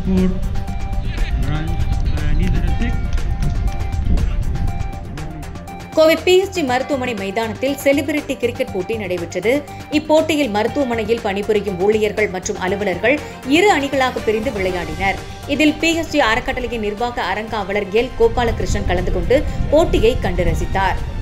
4 runs and either a 6. Kovai PSG மருத்துவமனை மைதானத்தில் celebrity cricket போட்டி நடைபெற்றது. இப்போட்டியில் மருத்துவமனையில் பணிபுரியும் ஊழியர்கள் மற்றும் அலுவலர்கள் இரு அணிகளாக பிரிந்து விளையாடினர். இதில் PSG அறக்கட்டளையின் நிர்வாக அறங்காவலர் எல். கோபாலகிருஷ்ணன் கலந்து கொண்டு போட்டியை கண்டு ரசித்தார்.